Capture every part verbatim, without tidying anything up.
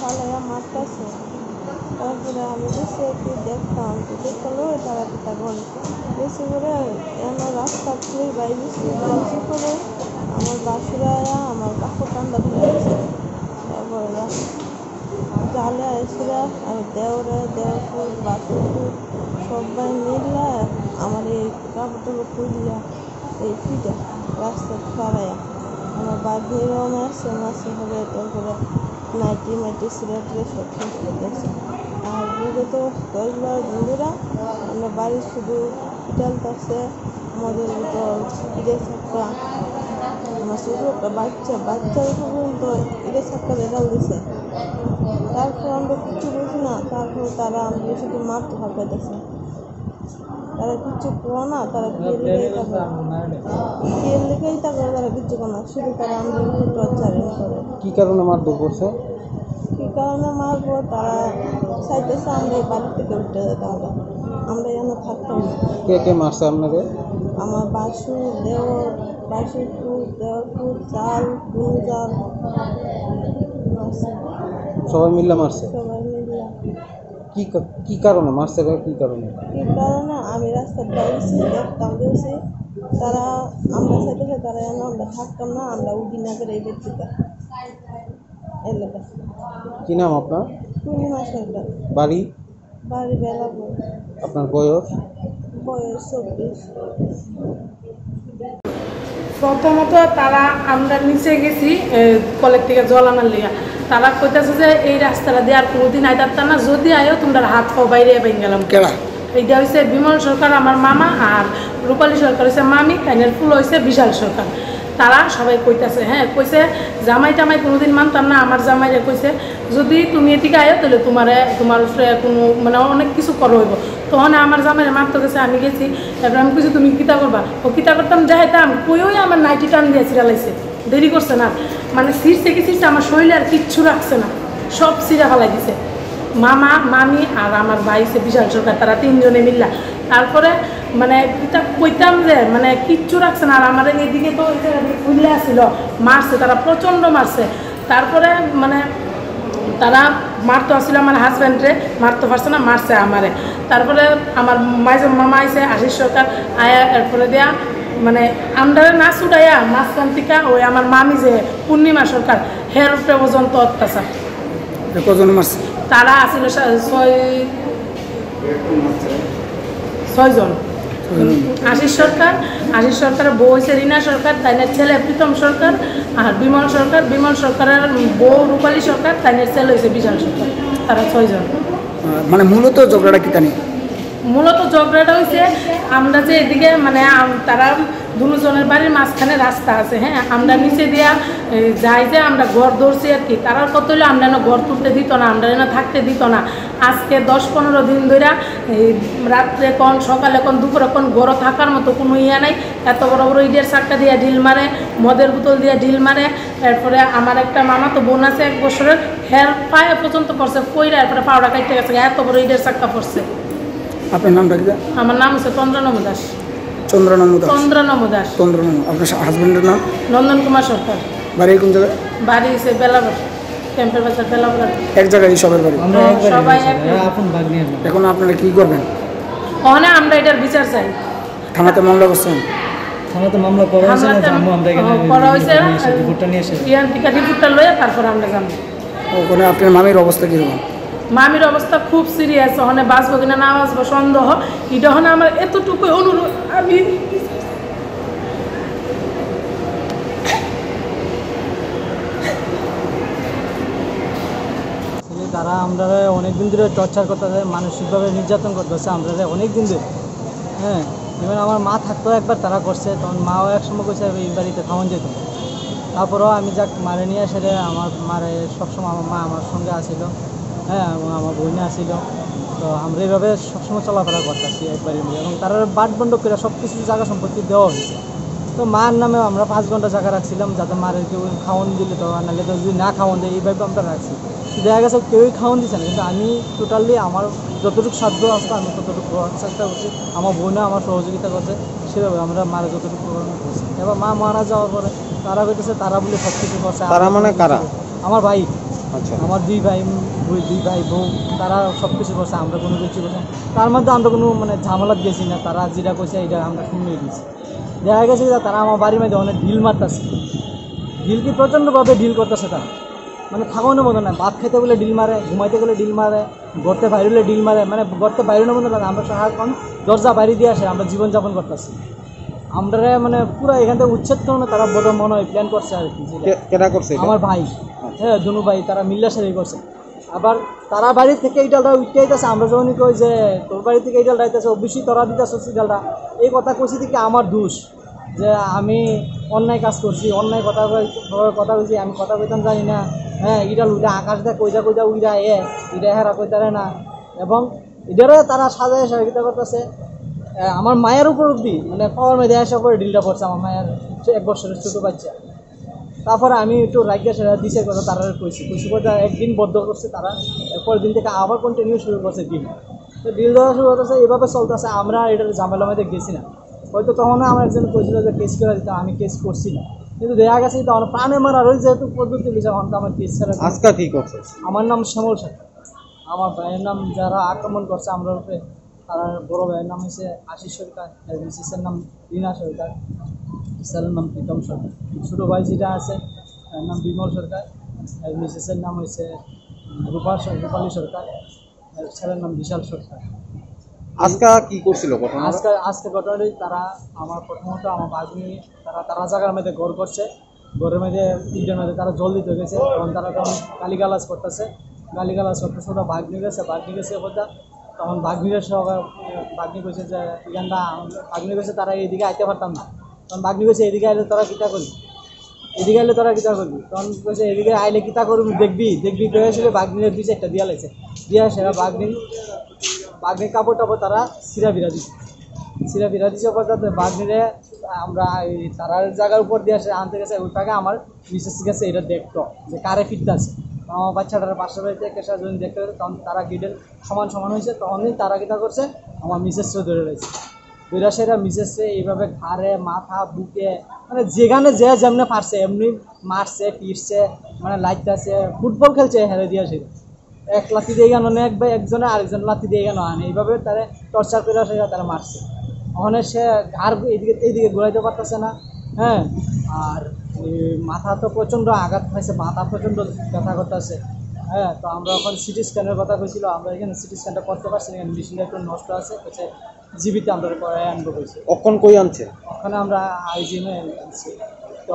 ফালাইয়া মারতেছে। তারপরে আমি বেশি একটু দেখতাম, দেখলো তারা পিতা করে বেশি করে এমন রাস্তা খুলে বাইরে বেশি করে আমার বাসুরা আমার কাপড় টান্ডা ধরে আছে। তারপরে জালে আসছিল আর দেওরে দেওরপুর বাসুরপুর সবাই মিললা আমার এই কাপড়গুলো খুলিয়া এই ফিটা রাস্তা ফালাইয়া আমার বাঘেরও মারছে মাসে হবে। তারপরে নাইটি মাইটি সিলেটে সব শেষ করতেছে। আর বুড়ো তো দশ বারো বন্ধুরা আমরা বাড়ির শুধু পিটালতেছে মদের ভিতর ইডে ছাক্কা আমার শুধু একটা বাচ্চা বাচ্চার পর্যন্ত ইডে ছাক্কা দেখাল দিছে। তারপর আমরা কিচ্ছু বুঝি না। তারপর তারা আমাদের শুধু মারতে হাঁকাইতেছে। তারা কিচ্ছু করো না, তারা কে লেগেই থাকবে কে লেগেই থাকবে তারা কিচ্ছু করে না, শুধু তারা আমাদের উপর টর্চারিং করে। কী কারণে মারধর করছে? কী কারণে মারবো তারা চাইতেছে আমরা এই বাড়ি থেকে উঠে যেতাম, আমরা যেন থাকতাম না। কে কে মারছে আপনাদের? আমার বাসু দেওর বাসুরপুর দেওরপুর চাল গুঞ্জাল সবাই মিল্লা মারছে? সবাই মিলিয়া। কি কি কারণে মারছে? কি কারণে? কী কারণে আমি রাস্তার বাইরেছি দেখতাম দিয়েছি তারা আমরা চাইতেছে তারা যেন আমরা থাকতাম না, আমরা উঠি না করে এই ব্যক্তিটা এলাকা। কি নাম আপনার? পূর্ণিমা সরকার। বাড়ি? বাড়ি বেলাপুর। আপনার বয়স? বয়স চব্বিশ। প্রথমত তারা আমরা নিচে গেছি কলের থেকে জল আনার লিগা, তারা কইতেছে যে এই রাস্তাটা দিয়ে আর কোনোদিন আইতারতাম না, যদি আয়ো তোমরা হাত পাও বাইরে বেরিয়ে গেলাম। কেডা? এইটা হয়েছে বিমল সরকার আমার মামা, আর রূপালী সরকার হয়েছে মামি, কাইনের ফুল হয়েছে বিশাল সরকার। তারা সবাই কইতাছে, হ্যাঁ কইছে জামাই টামাই কোনোদিন মানতাম না, আমার জামাইরে কইছে যদি তুমি এদিকে আয়ো তাহলে তোমার তোমার কোনো মানে অনেক কিছু করো হইব। তখন আমার জামাইরে মারতে গেছে, আমি গেছি। এবার আমি কইছি তুমি কিতা করবা? ও কিতা করতাম যাইতাম কইওই আমার নাইটি টান দিয়ে চিরালাইছে, দেরি করছে না মানে ছিঁড়ছে কি ছিঁড়ছে, আমার শরীরে আর কিচ্ছু রাখছে না, সব ছিঁড়া ফেলাই দিছে। মামা মামি আর আমার ভাই সে বিশাল সরকার, তারা তিনজনে মিল্লা। তারপরে মানে এটা কইতাম যে মানে কিচ্ছু রাখছে না। আর আমার এদিকে তো খুললে আসছিল, মারছে তারা, প্রচণ্ড মারছে। তারপরে মানে তারা মারতো আসছিল আমার হাজব্যান্ডরে, মারতে পারছে না, মারছে আমারে। তারপরে আমার মাইজ মামা আইসে আশিস সরকার আয়া, এরপরে দেয়া মানে আমরা না ছুটাইয়া মাঝখান্তিকা ওই আমার মামি যে পূর্ণিমা সরকার হের উপরে পর্যন্ত অত্যাচার। কজন মারছে? তারা আসলে ছয় ছয়জন। আশিস সরকার, আশিস সরকারের বউ হয়েছে রীনা সরকার, তাইনের ছেলে প্রীতম সরকার, আর বিমল সরকার, বিমল সরকারের বউ রূপালী সরকার, তাইনের ছেলে হয়েছে বিশাল সরকার। তারা ছয়জন। মানে মূলত ঝগড়াটা কি জানি? মূলত ঝগড়াটা হয়েছে আমরা যে এদিকে মানে তারা দুজনের বাড়ির মাঝখানে রাস্তা আছে, হ্যাঁ আমরা নিচে দিয়া যাই যে আমরা ঘর ধরছি আর কি। তারা কত হইলো আমরা না ঘর তুলতে দিত না, আমরা না থাকতে দিত না। আজকে দশ পনেরো দিন ধরে রাত্রে কোন সকালে কোন দুপুরে কোন ঘর থাকার মতো কোনো ইয়ে নাই। এত বড় বড় ইটের চাক্কা দিয়ে ঢিল মারে, মদের বোতল দিয়ে ঢিল মারে। এরপরে আমার একটা মামা তো বোন আছে এক বছরের, হের পায়ে পর্যন্ত পড়ছে কইরা, এরপরে পাউডা কাটতে গেছে, এত বড় ইটের চাক্কা পড়ছে। আপনার নামটা কি? আমার নাম হচ্ছে চন্দ্রনম দাস। চন্দ্রনম দাস? চন্দ্রনম দাস। চন্দ্রনম। আপনার হাজবেন্ডের নাম? নন্দন কুমার সরকার। বাড়ি কোন জায়গায়? বাড়ি হচ্ছে বেলাবার, ক্যাম্পের বাজার বেলাবার। এক জায়গায় সবার বাড়ি? সবাই এখন আপনারা কি করবেন? ওখানে আমরা এটার বিচার চাই। থানাতে মামলা করছেন? থানাতে মামলা করা হয়েছে না, জানবো আমরা এখানে করা হয়েছে, রিপোর্টটা নিয়ে এসে ইয়ান থেকে রিপোর্টটা লয়ে তারপর আমরা জানবো। ওখানে আপনার মামির অবস্থা কীরকম? মামির অবস্থা খুব সিরিয়াস, ওখানে বাঁচবো কিনা না বাঁচবো সন্দেহ। এটা ওখানে আমার এতটুকু অনুরোধ, আমি তারা আমরা অনেক দিন ধরে টর্চার করতেছে, মানসিকভাবে নির্যাতন করতেছে আমরা অনেক দিন ধরে। হ্যাঁ এবার আমার মা থাকতো একবার তারা করছে, তখন মাও এক সময় করছে এই বাড়িতে খাওয়ান যেত। তারপরেও আমি যাক মারে নিয়ে এসে আমার মারে সবসময় আমার মা আমার সঙ্গে আসিল, হ্যাঁ এবং আমার বোনে আসিল। তো আমরা এইভাবে সবসময় চলাফেরা করতেছি একবারই নিয়ে, এবং তারা বাট বন্ধ করে সব কিছু জায়গা সম্পত্তি দেওয়া হয়েছে। তো মার নামে আমরা পাঁচ ঘন্টা জায়গা রাখছিলাম, যাতে মারের কেউ খাওয়ান দিলে তো, নাহলে তো যদি না খাওয়ান দেয় এইভাবে আমরা রাখছি। দেখা গেছে কেউই খাওয়ান দিচ্ছে না, কিন্তু আমি টোটালি আমার যতটুকু সাধ্য আসতো আমি ততটুকু করার চেষ্টা করছি। আমার বোনে আমার সহযোগিতা করছে, সেভাবে আমরা মারা যতটুকু করানো করছি। এবার মা মারা যাওয়ার পরে তারা কইতেছে তারা বলে সব কিছু করছে। তারা মানে কারা? আমার ভাই। আচ্ছা আমার দুই ভাই দুই দুই ভাই বউ তারা সব কিছু করছে, আমরা কোনো কিছু করছি না। তার মধ্যে আমরা কোনো মানে ঝামেলাত গেছি না, তারা যেটা করছে এটা আমরা শুনে দিয়েছি। দেখা গেছে যে তারা আমার বাড়ির মধ্যে অনেক ঢিল মারতেছে, ঢিল কি প্রচণ্ডভাবে ঢিল করতেছে তারা, মানে থাকানোর মতো না। ভাত খেতে বলে ডিল মারে, ঘুমাইতে গেলে ডিল মারে, গড়তে বাইরে হলে ডিল মারে, মানে গড়তে বাইরের মতো না। আমরা সারাক্ষণ দরজা বাইরে দিয়ে আসে আমরা জীবনযাপন করতেছি। আমরা মানে পুরো এখান থেকে উচ্ছেদ করো না, তারা বোধ মনে হয় প্ল্যান করছে আর কি। কেনা করছে আমার ভাই, হ্যাঁ দুনু ভাই, তারা মিল্লা সারি করছে। আবার তারা বাড়ি থেকে এই ডালটা উঠতে আইতেছে, আমরা যখনই কই যে তোর বাড়ি থেকে এই ডালটা আইতেছে, অবশ্যই তোরা দিতেছ এই ডালটা, এই কথা কইছি থেকে আমার দোষ যে আমি অন্যায় কাজ করছি, অন্যায় কথা কথা কইছি, আমি কথা কইতাম জানি না। হ্যাঁ ইডাল উইডা আকাশ দেখ কইজা কইজা উইডা এ ইডা হেরা কইতারে না, এবং এটারে তারা সাজায় সহযোগিতা করতেছে। আমার মায়ের উপর অব্দি মানে পাওয়ার মেয়েদের আসা করে ডিলটা পড়ছে আমার মায়ের এক বছরের ছোটো বাচ্চা। তারপরে আমি একটু রাজ্ঞা সেরা দিছে কথা তারা কইছি কইছি কথা একদিন বদ্ধ করছে তারা, এরপরের দিন থেকে আবার কন্টিনিউ শুরু করছে ডিল। তো ডিল দেওয়া শুরু করতেছে, এভাবে চলতেছে। আমরা এটার ঝামেলা মধ্যে গেছি না, হয়তো তখন আমার একজন কইছিল যে কেস করে দিতাম, আমি কেস করছি না, কিন্তু দেখা গেছে তখন প্রাণে মারার ওই যেহেতু পদ্ধতি লিখে তখন তো আমার কেস ছাড়া। আজকা কি করছে? আমার নাম শ্যামল সরকার, আমার ভাইয়ের নাম যারা আক্রমণ করছে আমরা উপরে, তার বড় ভাইয়ের নাম হচ্ছে আশিস সরকার, মিসেসের নাম রিনা সরকার, ছেলের নাম প্রীতম সরকার, ছোটো ভাই যেটা আছে তার নাম বিমল সরকার, আর মিসেসের নাম হচ্ছে রূপা রূপালী সরকার, আর ছেলের নাম বিশাল সরকার। আজকা কি করছিল ঘটনা? আজকে আজকে ঘটনাটি তারা আমার প্রথমত আমার বাগনি তারা তারা জায়গার মধ্যে ঘর করছে, ঘরের মধ্যে ইটের মধ্যে তারা জল দিতে গেছে, তখন তারা তখন গালিগালাজ করতেছে, গালিগালাজ করতেছে, ওটা বাগনি গেছে বাগনি গেছে কথা। তখন বাগনিরা সব বাগনি কইছে যে এখানটা বাগনি কইছে তারা এইদিকে আইতে পারতাম না, তখন বাগনি কইছে এদিকে আইলে তোরা কিতা করবি, এদিকে আইলে তোরা কিতা করবি, তখন কইছে এদিকে আইলে কিতা করবি দেখবি দেখবি কয়েছিল। বাগনির দুই চারটা দিয়া লাগছে, দিয়া সেরা বাগনি বাগনির কাপড় টাপড় তারা সিরা বিরা দিচ্ছে, সিরা বিরা দিচ্ছে পর্যন্ত বাগনিরে আমরা এই তারার জায়গার উপর দিয়ে আসে আনতে গেছে। ওই টাকা আমার মিসেস গেছে এটা দেখতো যে কারে ফিরতে আছে, আমার বাচ্চাটার পাশের বাড়িতে কেসা যদি দেখতে পেতো তখন তারা গিডের সমান সমান হয়েছে, তখনই তারা কিতা করছে আমার মিসেসকে ধরে রয়েছে। ধরে সেরা মিসেসে এইভাবে ঘাড়ে মাথা বুকে মানে যেখানে যে যেমনি পারছে এমনি মারছে পিটছে, মানে লাইটটাছে ফুটবল খেলছে হেরে দিয়ে সে এক লাথি দিয়ে গেল না, এক ভাই একজনে আরেকজন লাথি দিয়ে গেল আনে, এইভাবে তারা টর্চার করে সেটা তারা মারছে। ওখানে সে ঘাড় এইদিকে এইদিকে ঘুরাইতে পারতেছে না, হ্যাঁ। আর মাথা তো প্রচণ্ড আঘাত পাইছে, মাথা প্রচণ্ড ব্যথা করতেছে, হ্যাঁ। তো আমরা ওখানে সিটি স্ক্যানের কথা কইছিল, আমরা এখানে সিটি স্ক্যানটা করতে পারছি না, এখানে মেশিনটা একটু নষ্ট আছে, হচ্ছে জীবিত আমরা করাই আনবো কইছে। অক্ষণ কই আনছে? ওখানে আমরা আইজিএমে আনছি। তো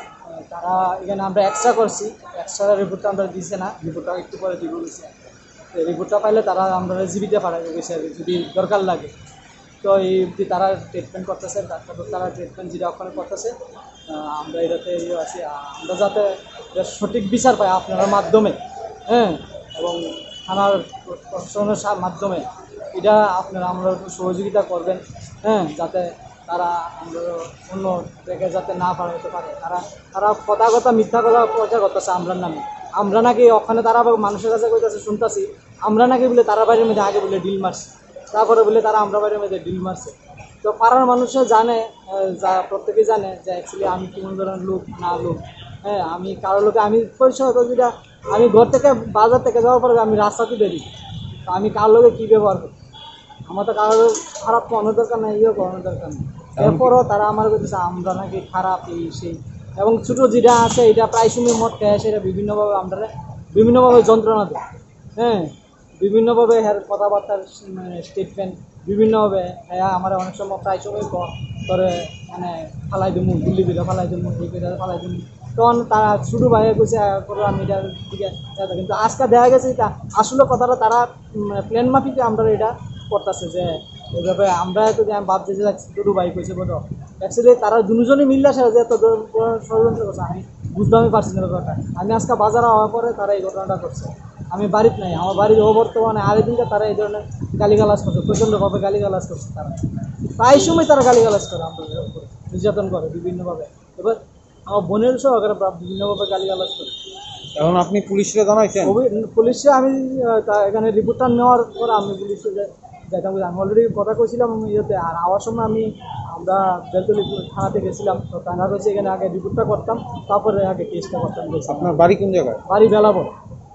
তারা এখানে আমরা এক্সট্রা করছি, এক্সট্রা রিপোর্টটা আমরা দিচ্ছে না, রিপোর্টটা একটু পরে দিব গেছে। রিপোর্টটা পাইলে তারা আমরা জীবিত পাঠাবে গেছে যদি দরকার লাগে। তো এই তারা ট্রিটমেন্ট করতেছে, ডাক্তার তারা ট্রিটমেন্ট যেটা ওখানে করতেছে, আমরা এটাতে ইয়ে আছি, আমরা যাতে সঠিক বিচার পাই আপনার মাধ্যমে, হ্যাঁ, এবং থানার প্রশাসনের মাধ্যমে এটা আপনারা আমরা একটু সহযোগিতা করবেন, হ্যাঁ, যাতে তারা আমরা অন্য জায়গায় যাতে না পাঠাতে পারে। তারা তারা কথা কথা মিথ্যা কথা প্রচার করতেছে আমরার নামে, আমরা নাকি ওখানে তারা মানুষের কাছে কইতেছে শুনতেছি আমরা নাকি বলে তারা বাড়ির মধ্যে আগে বলে ডিল মারছে, তারপরে বলে তারা আমরা বাড়ির মধ্যে ডিল মারছে। তো পাড়ার মানুষে জানে, যা প্রত্যেকেই জানে যে অ্যাকচুয়ালি আমি কোন ধরনের লোক না লোক, হ্যাঁ। আমি কারো লোকে আমি পরিচয় হতো যেটা আমি ঘর থেকে বাজার থেকে যাওয়ার পরে আমি রাস্তাতে বেরি, তো আমি কার লোকে কী ব্যবহার করি, আমার তো কারো খারাপ করানোর দরকার নেই, ইয়ে করানোর দরকার নেই। এরপরও তারা আমার বলতেছে আমরা নাকি খারাপ এই সেই, এবং ছোটো যেটা আছে এটা প্রায় সময় মদ খেয়ে সেটা বিভিন্নভাবে আমরা বিভিন্নভাবে যন্ত্রণা দেয়, হ্যাঁ, বিভিন্নভাবে হ্যাঁ কথাবার্তার মানে স্টেটমেন্ট বিভিন্নভাবে হ্যাঁ আমার অনেক সময় প্রায় সময় করে মানে ফালাই দিমু গুল্লি বিলে ফালাই দিমু এই করে ফালাই দিমু, তখন তারা শুরু বাইরে গেছে করে আমি এটার দিকে, কিন্তু আজকে দেখা গেছে এটা আসলে কথাটা তারা প্ল্যান মাফিকে আমরা এটা করতেছে যে এইভাবে আমরা তো ভাবছি যে দুটো বাইক হয়েছে বোধ অ্যাকচুয়ালি তারা দুজনই মিললে আসে যে এত ষড়যন্ত্র করছে আমি বুঝতে পারছি না ব্যাপারটা। আমি আজকে বাজারে হওয়ার পরে তারা এই ঘটনাটা করছে, আমি বাড়িতে নাই, আমার বাড়ির অবর্তমানে আরেক দিনটা তারা এই ধরনের গালিগালাজ করছে, প্রচণ্ডভাবে গালিগালাজ করছে, তারা প্রায় সময় তারা গালিগালাজ করে আমাদের উপরে নির্যাতন করে বিভিন্নভাবে। এবার আমার বোনের সহকারে বিভিন্নভাবে গালিগালাজ করে। এখন আপনি পুলিশে জানাইছেন? পুলিশে আমি এখানে রিপোর্টটা নেওয়ার পরে আমি পুলিশে যেতাম, আমি অলরেডি কথা কইছিলাম ইয়েতে, আর আওয়ার সময় আমি আমরা বেলতলি থানাতে গেছিলাম, তো তারা রয়েছে এখানে আগে রিপোর্টটা করতাম তারপরে আগে কেসটা করতাম। আপনার বাড়ি কোন জায়গায়? বাড়ি বেলাবো।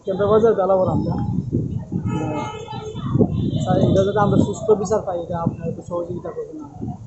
কেন্দ্রবাজার বেলাবর আমরা স্যার এটা যাতে আমরা সুস্থ বিচার পাই এটা আপনার একটু সহযোগিতা করবেন।